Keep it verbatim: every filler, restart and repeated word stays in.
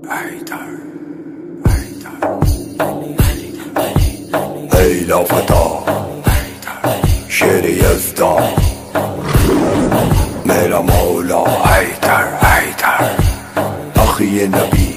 حيدر ای لافتا شیر یزدان میرا مولا حیدر حیدر اخی نبی